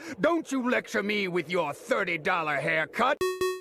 Don't you lecture me with your $30 haircut.